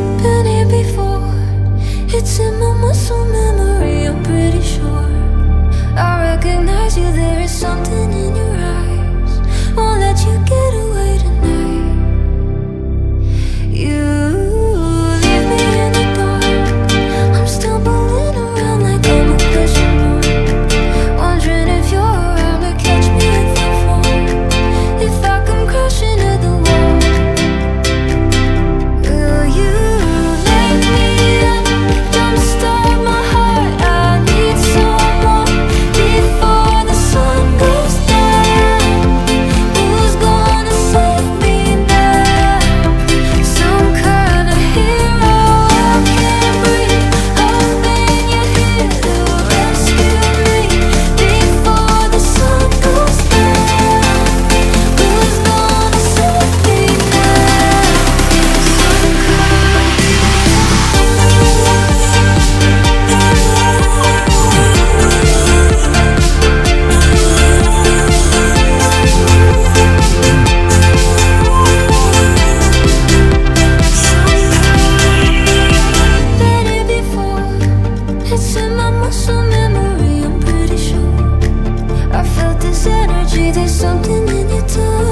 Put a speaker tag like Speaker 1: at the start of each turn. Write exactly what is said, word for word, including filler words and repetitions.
Speaker 1: Been here before. It's in my muscle memory, I'm pretty sure. I recognize you, there is something in your eyes. Won't let you get away tonight. You leave me in the dark. I'm stumbling around like I'm a question mark, wondering if you're around to catch me if I fall, if I come crashing to the wall. Will you make me up, jumpstart my heart? I need someone before the sun goes down. Who's gonna save me now? Some kind of hero I can't breathe, hoping you're here to rescue me before the sun goes down. Who's gonna save me now? Some been here before. It's in my muscle memory, I'm pretty sure. I felt this energy, there's something in your touch.